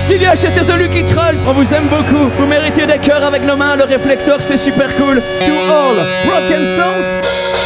Merci Liège, c'était The Luik Trolls. On vous aime beaucoup. Vous méritez des cœurs avec nos mains. Le Reflektor, c'était super cool. To all broken souls.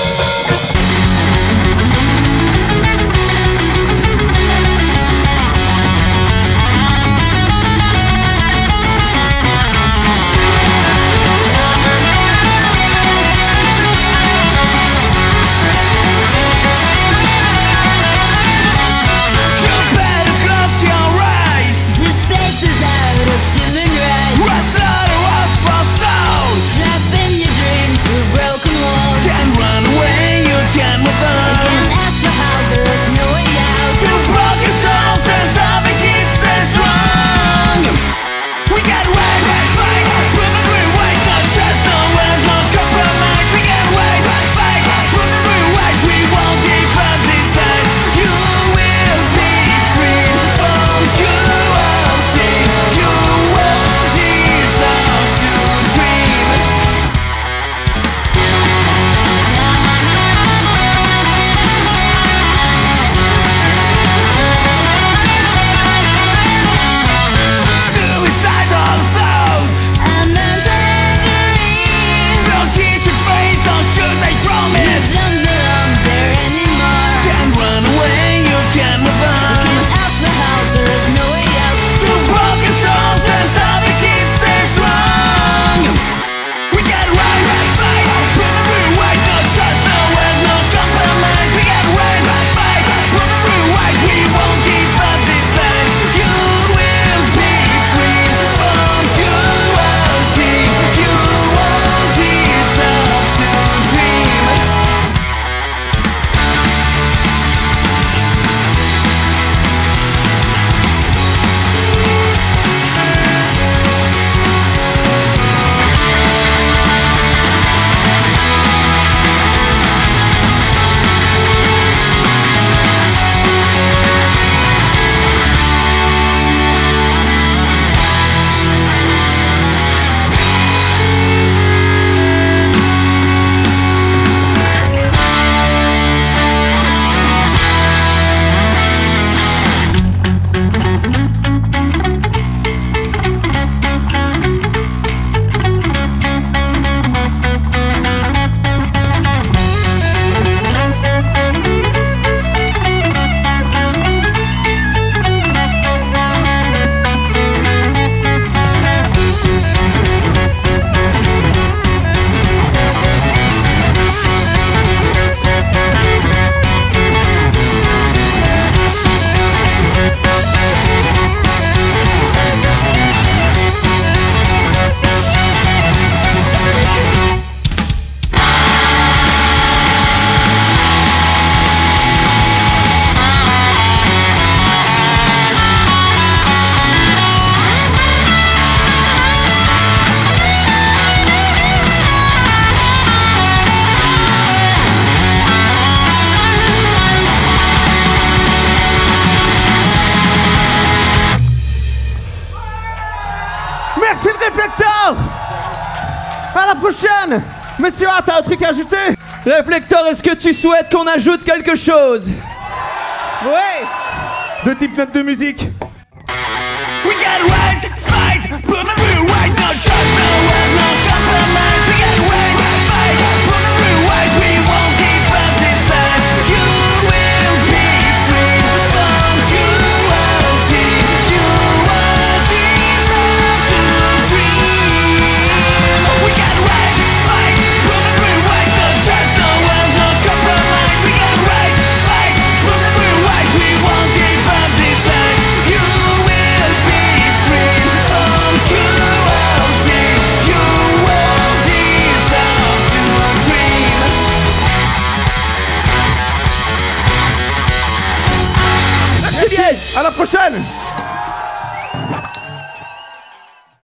Merci le Reflektor. À la prochaine. Monsieur A, t'as un truc à ajouter? Reflektor, est-ce que tu souhaites qu'on ajoute quelque chose? Ouais. Deux types notes de musique. We get rise, fight, prove it real right, no trust, no word, no compromise. We get rise, fight, prove it real right, we won't give up this time. You will be free from cruelty. You won't deserve to dream. We get rise, fight, prove it real right, no trust, no word, no compromise. We get rise, fight, prove it real right, we won't give up this time. You will be free from cruelty. You won't deserve to dream. Merci Liège. À la prochaine.